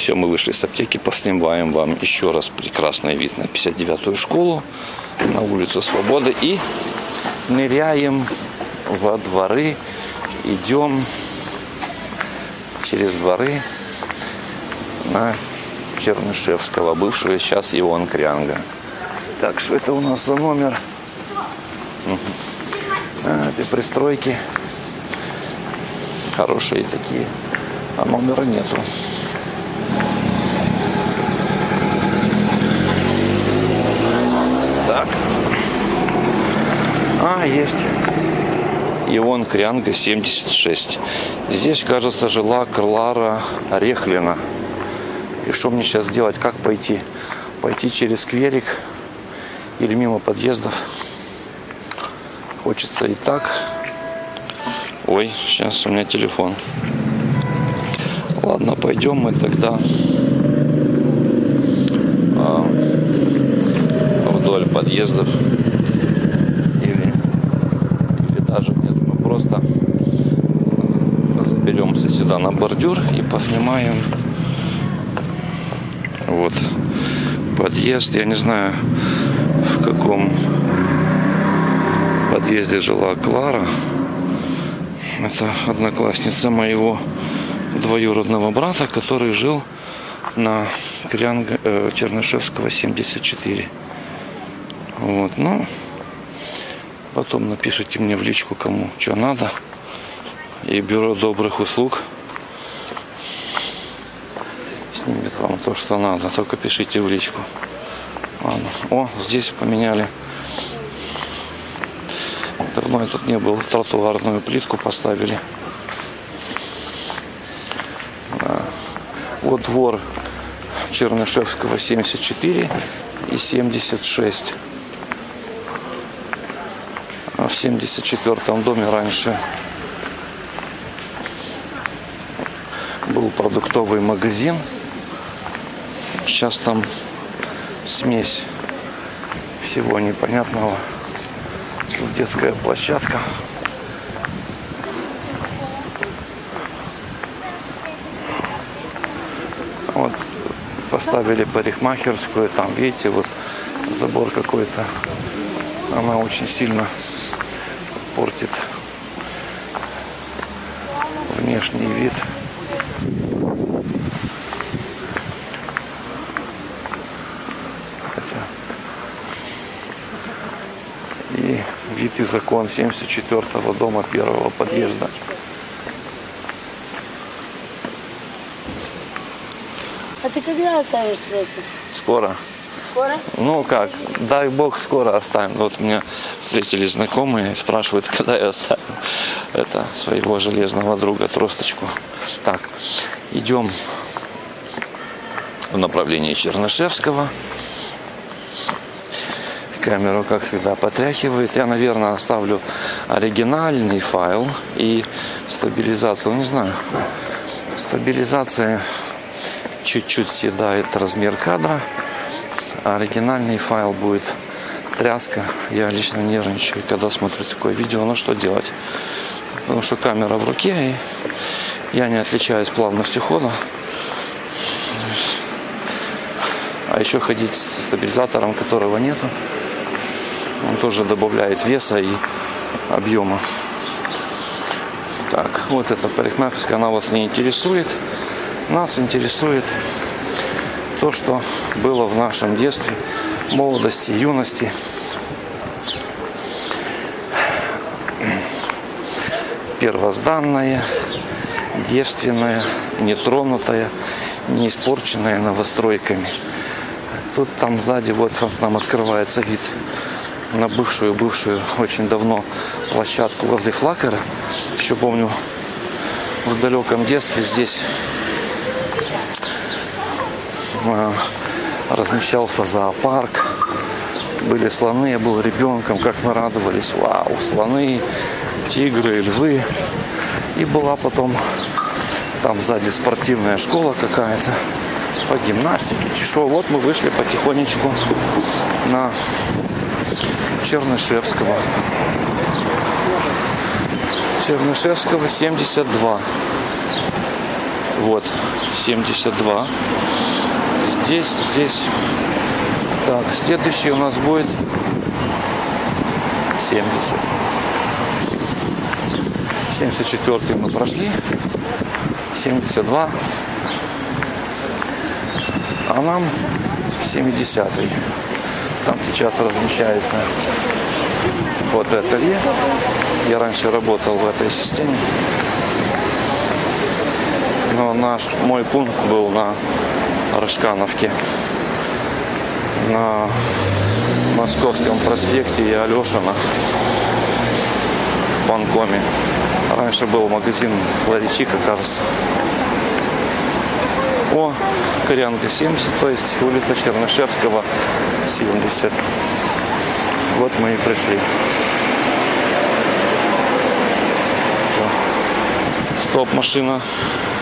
Все, мы вышли с аптеки, поснимаем вам еще раз прекрасный вид на 59-ю школу, на улицу Свободы. И ныряем во дворы, идем через дворы на Чернышевского, бывшего сейчас Иоанн Крянга. Так, что это у нас за номер? Это пристройки хорошие такие, а номера нету. Так. Есть. Иоанн Крянга, 76. Здесь, кажется, жила Клара Рехлина. И что мне сейчас делать? Как пойти? Пойти через скверик или мимо подъездов? Хочется и так. Ой, сейчас у меня телефон. Ладно, пойдем мы тогда вдоль подъездов. Или даже нет, мы просто заберемся сюда на бордюр и поснимаем. Вот подъезд. Я не знаю, в каком подъезде жила Клара. Это одноклассница моего двоюродного брата, который жил на Чернышевского, 74. Вот, ну, потом напишите мне в личку, кому что надо. И бюро добрых услуг снимет вам то, что надо. Только пишите в личку. Ладно. О, здесь поменяли. Давно я тут не был. Тротуарную плитку поставили. Вот двор Чернышевского, 74 и 76. А в 74-м доме раньше был продуктовый магазин. Сейчас там смесь всего непонятного. Тут детская площадка. Вот поставили парикмахерскую. Там, видите, вот забор какой-то. Она очень сильно портит внешний вид. И вид из окон 74-го дома, первого подъезда. А ты когда оставишь тросточку? Скоро. Скоро? Ну как, дай бог, скоро оставим. Вот меня встретили знакомые, спрашивают, когда я оставлю своего железного друга тросточку. Так, идем в направлении Чернышевского. Камеру, как всегда, потряхивает. Я, наверное, оставлю оригинальный файл и стабилизацию. Не знаю. Стабилизация чуть-чуть съедает размер кадра. А оригинальный файл будет тряска. Я лично нервничаю, когда смотрю такое видео. Но что делать? Потому что камера в руке, и я не отличаюсь плавностью хода. А еще ходить с стабилизатором, которого нету. Он тоже добавляет веса и объема. Так, вот эта парикмахерская, она вас не интересует. Нас интересует то, что было в нашем детстве, молодости, юности. Первозданное, девственное, нетронутое, не испорченное новостройками. Тут там сзади вот нам открывается вид на бывшую очень давно площадку возле Флакера. Еще помню, в далеком детстве здесь размещался зоопарк. Были слоны, я был ребенком, как мы радовались. Вау, слоны, тигры, львы. И была потом там сзади спортивная школа какая-то по гимнастике. Чешо. Вот мы вышли потихонечку на Чернышевского. Чернышевского, 72. Вот, 72. Здесь. Так, следующий у нас будет 70. 74 мы прошли. 72. А нам 70-й. Там сейчас размещается фотоателье. Я раньше работал в этой системе. Но мой пункт был на Рожкановке. На Московском проспекте и Алешина. В Панкоме. Раньше был магазин Флоричика, кажется. О, Корянка 70, то есть улица Чернышевского 70. Вот мы и пришли. Все. Стоп, машина.